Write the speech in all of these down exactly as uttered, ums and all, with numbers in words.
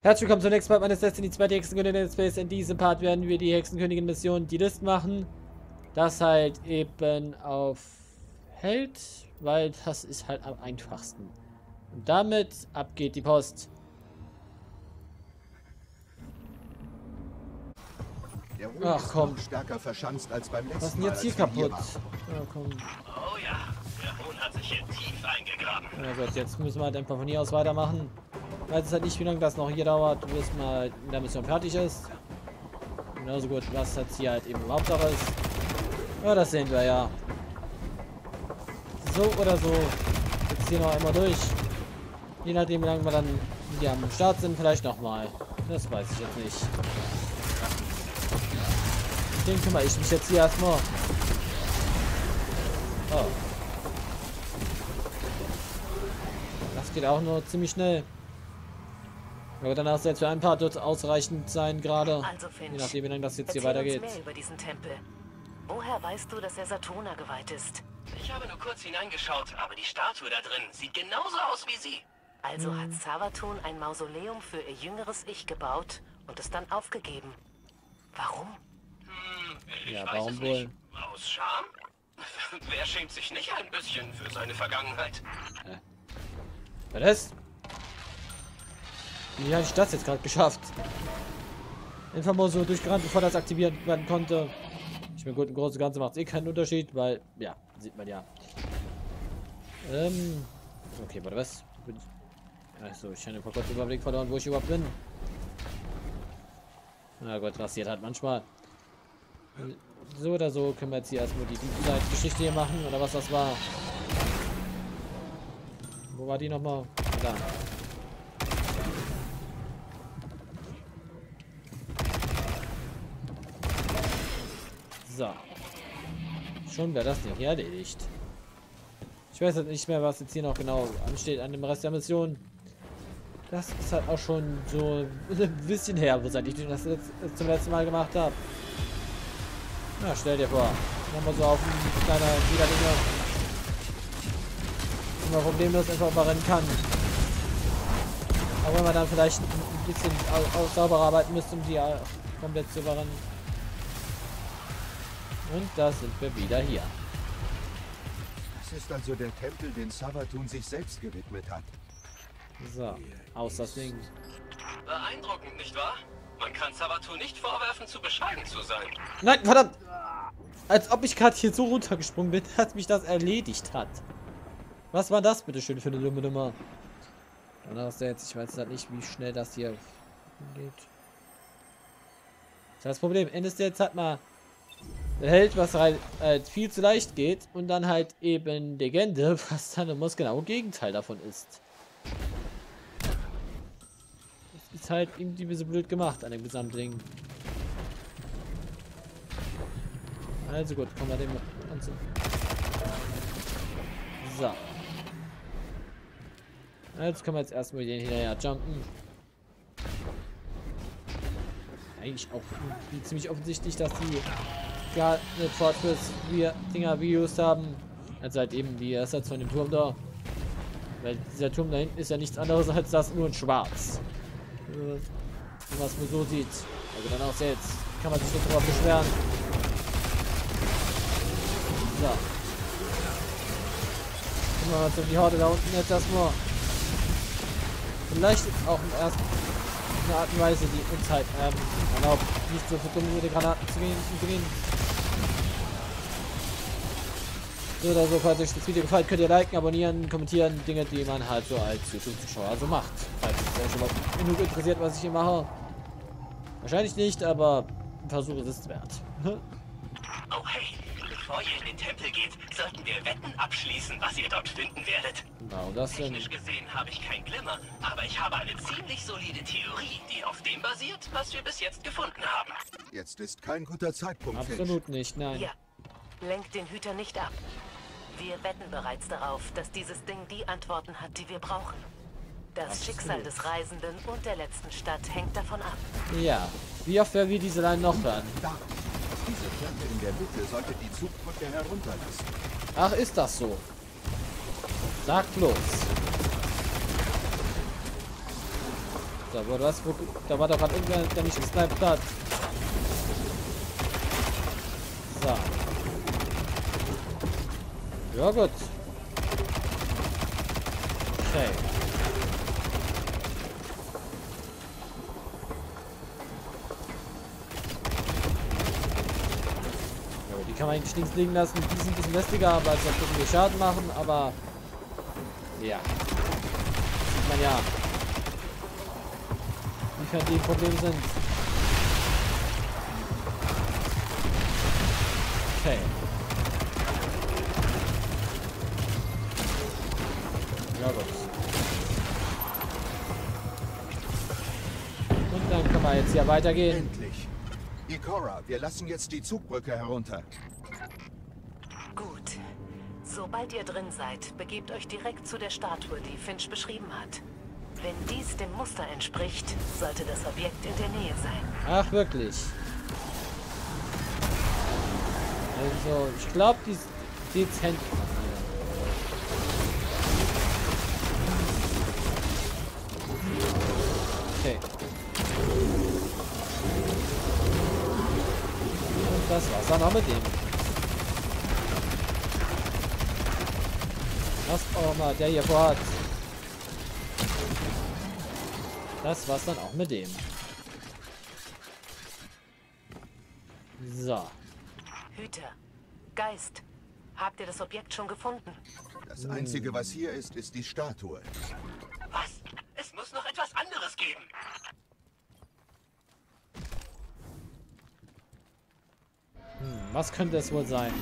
Herzlich willkommen zum nächsten Part meines Destiny zwei Hexenkönigin Space. In diesem Part werden wir die Hexenkönigin-Mission die List machen. Das halt eben auf Held, weil das ist halt am einfachsten. Und damit ab geht die Post. Der Ruhm Ach ist komm. noch stärker verschanzt als beim letzten Was ist denn Mal, jetzt hier als wir kaputt? waren. Ja, komm. Oh ja, der Hohn hat sich hier tief eingegraben. Ja Gott, jetzt müssen wir halt einfach von hier aus weitermachen. Ich weiß halt nicht, wie lange das noch hier dauert, bis mal in der Mission fertig ist. Genauso gut, was jetzt hier halt eben überhaupt noch ist. Ja, das sehen wir ja. So oder so. Jetzt hier noch einmal durch. Je nachdem, wie lange wir dann hier am Start sind, vielleicht nochmal. Das weiß ich jetzt nicht. Den kümmere ich mich jetzt hier erstmal. Oh. Das geht auch nur ziemlich schnell. Aber danach soll es für ein paar dort ausreichend sein, gerade. Also Finch, je nachdem, wie lange das jetzt hier erzähl weitergeht. uns mehr über diesen Tempel. Woher weißt du, dass er Satona geweiht ist? Ich habe nur kurz hineingeschaut, aber die Statue da drin sieht genauso aus wie sie. Also Hm. hat Savathun ein Mausoleum für ihr jüngeres Ich gebaut und es dann aufgegeben. Warum? Hm, ich Ja, weiß warum es wohl? nicht. Aus Scham? Wer schämt sich nicht ein bisschen für seine Vergangenheit? Was ist? Wie habe ich das jetzt gerade geschafft? Einfach mal so durchgerannt, bevor das aktiviert werden konnte. Ich meine, gut, im Großen und Ganzen macht es eh keinen Unterschied, weil, ja, sieht man ja. Ähm, okay, warte, was? Achso, ich habe kurz den Überblick verloren, wo ich überhaupt bin. Na Gott, passiert halt manchmal. So oder so können wir jetzt hier erstmal die Geschichte hier machen, oder was das war. Wo war die nochmal? Da. So. Schon wäre das Ding hier erledigt. Ich weiß halt nicht mehr, was jetzt hier noch genau ansteht an dem Rest der Mission. Das ist halt auch schon so ein bisschen her, wo seit ich das jetzt zum letzten Mal gemacht habe. Na, stell dir vor. Machen wir so auf ein kleiner Widerdinger. Wo man problemlos einfach überrennen kann. Aber wenn man dann vielleicht ein bisschen auch sauberer arbeiten müsste, um die komplett zu überrennen. Und da sind wir wieder hier. Das ist also der Tempel, den Savathun sich selbst gewidmet hat. So, aus das Ding. Beeindruckend, nicht wahr? Man kann Savathun nicht vorwerfen, zu bescheiden zu sein. Nein, verdammt! Als ob ich gerade hier so runtergesprungen bin, dass mich das erledigt hat. Was war das bitte schön für eine dumme Nummer? Und das jetzt, ich weiß halt nicht, wie schnell das hier geht. Das ist das Problem. Endes jetzt halt mal Held, was halt, halt viel zu leicht geht, und dann halt eben Legende, was dann immer das genaue Gegenteil davon ist. Das ist halt irgendwie ein bisschen blöd gemacht an dem Gesamtding. Also gut, kommen wir dem anzu. So. Jetzt können wir jetzt erstmal den hinterher jumpen. Eigentlich auch ziemlich offensichtlich, dass die gar nicht Fortress wir Dinger Videos haben. Also halt eben die Ersatz von dem Turm da. Weil dieser Turm da hinten ist ja nichts anderes als das, nur in schwarz. Wenn man es nur so sieht. Also dann auch jetzt kann man sich nicht drauf beschweren. So. Gucken wir mal so die Horde da unten jetzt erstmal. Vielleicht auch im ersten eine Art und Weise, die uns halt ähm, erlaubt, nicht so für dumme Granaten zu gehen, zu gehen. So oder so, falls euch das Video gefällt, könnt ihr liken, abonnieren, kommentieren, Dinge, die man halt so als YouTube-Zuschauer so macht. Falls es euch schon mal genug interessiert, was ich hier mache. Wahrscheinlich nicht, aber ein Versuch ist es wert. Oh hey, bevor ihr in den Tempel geht, sollten wir Wetten abschließen, was ihr dort finden werdet. Genau, das denn. Technisch gesehen habe ich kein Glimmer, aber ich habe eine ziemlich solide Theorie, die auf dem basiert, was wir bis jetzt gefunden haben. Jetzt ist kein guter Zeitpunkt, Finch. Absolut nicht, nein. Ja, lenkt den Hüter nicht ab. Wir wetten bereits darauf, dass dieses Ding die Antworten hat, die wir brauchen. Das Absolut. Schicksal des Reisenden und der letzten Stadt hängt davon ab. Ja, wie oft werden wir diese Line noch hören? Da. Diese Treppe in der Mitte sollte die Zugbrücke herunterlassen. Ach, ist das so? Sag bloß. Da war das, wo, da war doch gerade irgendwer, der mich gesniped hat. So. Ja gut. Okay. Ja, die kann man eigentlich links liegen lassen. Die sind ein bisschen lästiger, weil sie ein bisschen Schaden machen, aber ja. Sieht man ja. Inwiefern die ein Problem sind. Okay. Ja gut. Und dann können wir jetzt hier weitergehen. Endlich. Ikora, wir lassen jetzt die Zugbrücke herunter. Gut. Sobald ihr drin seid, begebt euch direkt zu der Statue, die Finch beschrieben hat. Wenn dies dem Muster entspricht, sollte das Objekt in der Nähe sein. Ach, wirklich. Also, ich glaube, die ist dezent. Okay. Und das war's dann auch mit dem. Was auch mal der hier vorhat. Das war's dann auch mit dem. So. Hüter. Geist. Habt ihr das Objekt schon gefunden? Das Einzige, was hier ist, ist die Statue. Was? Es muss noch etwas anderes geben. Hm, was könnte es wohl sein?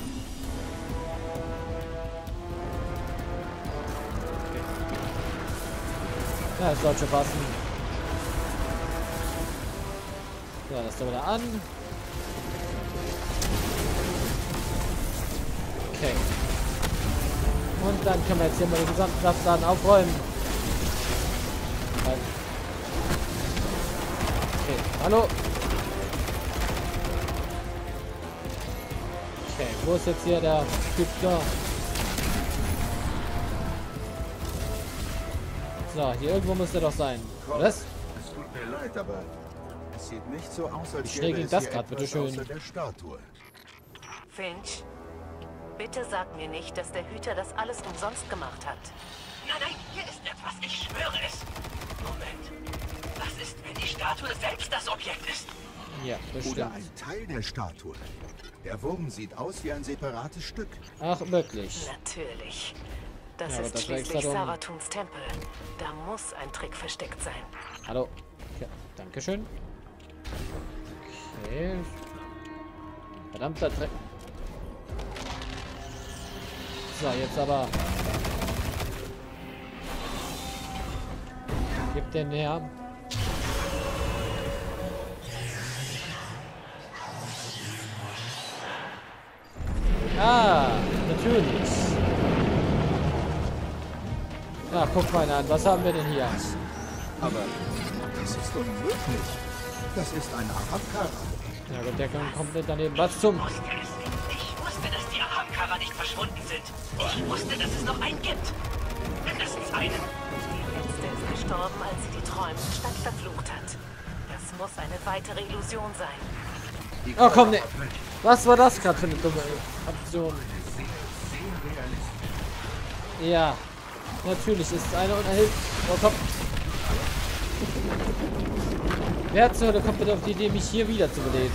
Ja, es sollte passen. Ja, das da wieder an. Okay. Und dann können wir jetzt hier mal den gesamten Kraftladen aufräumen. Okay, hallo. Okay, wo ist jetzt hier der Typ da? So, hier irgendwo muss der doch sein. Was? Es tut mir leid, aber es sieht nicht so aus, als Wie schnell gäbe ging es das hier grad, etwas bitteschön? außer der Statue. Finch, bitte sag mir nicht, dass der Hüter das alles umsonst gemacht hat. Nein, nein, hier ist etwas. Ich schwöre es. Moment. Was ist, wenn die Statue selbst das Objekt ist? Ja, Oder bestimmt. ein Teil der Statue. Der Wurm sieht aus wie ein separates Stück. Ach, wirklich. Natürlich. Das Ja, aber ist das war extra schließlich dumm. Saratuns Tempel. Da muss ein Trick versteckt sein. Hallo. Ja, Dankeschön. Okay. Verdammter Dreck. So, jetzt aber. Gib den her. Ah, natürlich. Ja, guck mal an. Was haben wir denn hier? Aber das ist unmöglich. Das ist ein Ahamkara. Ja gut, der kommt komplett daneben. Was zum? Ich wusste es. Ich wusste, dass die Ahamkara nicht verschwunden sind. Ich wusste, dass es noch einen gibt. Mindestens einen. Die letzte ist gestorben, als sie die träumende Stadt verflucht hat. Das muss eine weitere Illusion sein. Oh komm, ne. Was war das gerade für eine dumme Option? Ja, natürlich ist es eine unerhilft. Oh, komm. Wer zur Hölle kommt bitte auf die Idee, mich hier wieder zu beleben?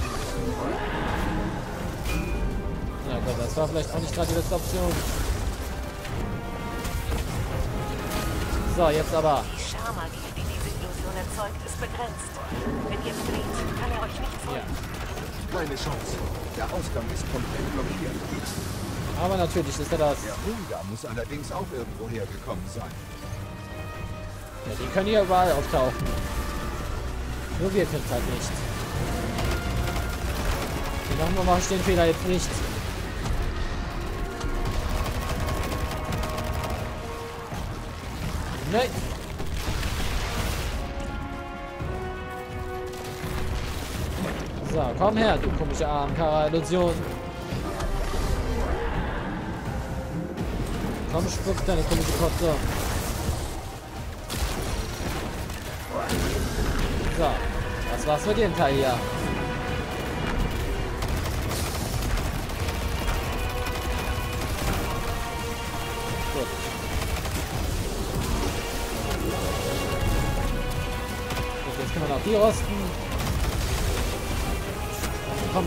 Ja Gott, das war vielleicht auch nicht gerade die beste Option. So, jetzt aber. Die Scharmagie, die diese Illusion erzeugt, ist begrenzt. Wenn ihr flieht, kann er euch nicht folgen. Ja. Keine Chance. Der Ausgang ist komplett blockiert. Aber natürlich ist er das. Der Hunger muss allerdings auch irgendwo hergekommen sein. Ja, die können hier überall auftauchen. Nur wir können es halt nicht. Die machen wir mal den Fehler jetzt nicht. Nein. So, komm her, du komische Ahamkara-Illusion. Komm, spuck deine komische Kotze. So, was war's mit dem Teil hier? Gut. Gut, jetzt können wir noch die rosten. Komm.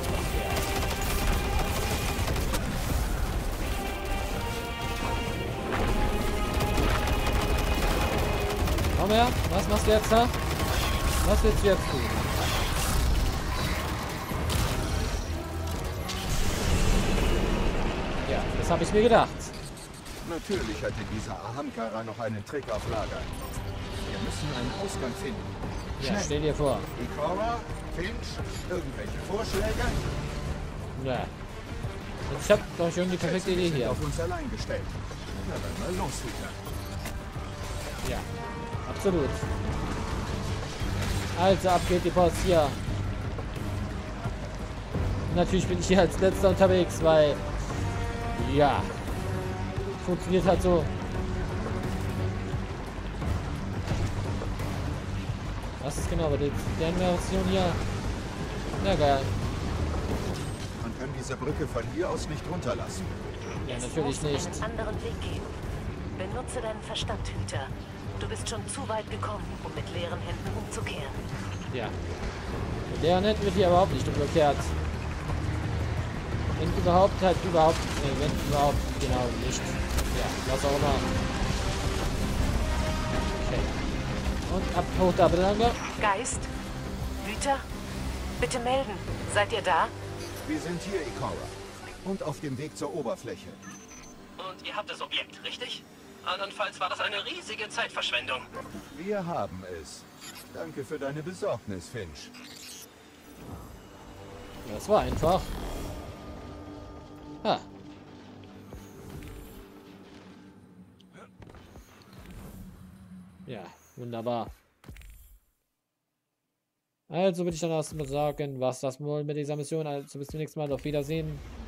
Komm her, was machst du jetzt da? Was willst du jetzt tun? Ja, das habe ich mir gedacht. Natürlich hatte dieser Ahamkara noch einen Trick auf Lager. Wir müssen einen Ausgang finden. Ja, Schnell. stell dir vor. Ikora, Finch, irgendwelche Vorschläge? Ja. Ich habe doch schon die perfekte Idee Wir sind hier. auf uns allein gestellt. Na dann mal los, Hüter. Ja, absolut. Also ab geht die Post hier. Und natürlich bin ich hier als letzter unterwegs, weil ja, funktioniert halt so. Was ist genau bei der Version hier? Na geil. Man kann diese Brücke von hier aus nicht runterlassen. Ja, Es natürlich muss nicht. einen anderen Weg geben. Benutze deinen Verstand, Hüter. Du bist schon zu weit gekommen, um mit leeren Händen umzukehren. Ja. Mit deren Händen wird hier überhaupt nicht umgekehrt. Wenn überhaupt halt überhaupt, nee, wenn überhaupt genau nicht. Ja, was auch immer. Okay. Und ab hoch da bitte lange. Geist? Hüter? Bitte melden. Seid ihr da? Wir sind hier, Ikora. Und auf dem Weg zur Oberfläche. Und ihr habt das Objekt, richtig? Andernfalls war das eine riesige Zeitverschwendung. Wir haben es. Danke für deine Besorgnis, Finch. Das war einfach. Ha. Ja, wunderbar. Also würde ich dann erstmal sagen, was das wohl mit dieser Mission. Also bis zum nächsten Mal. Auf Wiedersehen.